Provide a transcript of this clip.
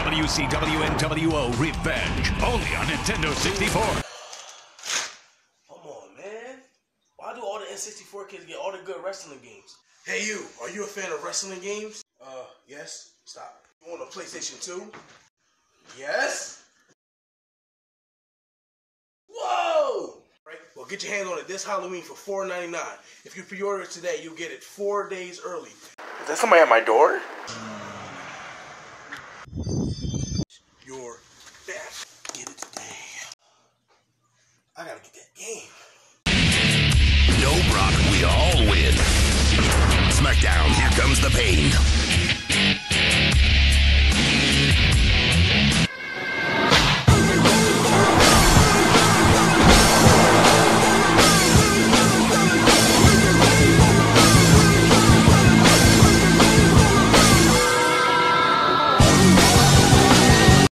WCW NWO Revenge, only on Nintendo 64. Come on, man. Why do all the N64 kids get all the good wrestling games? Hey, you. Are you a fan of wrestling games? Yes. Stop. You want a PlayStation 2? Yes. Whoa! Right. Well, get your hands on it this Halloween for $4.99. If you pre-order it today, you'll get it 4 days early. Is that somebody at my door? You're back. Get it today. I gotta get that game. No, Brock, we all win. SmackDown, here comes the pain.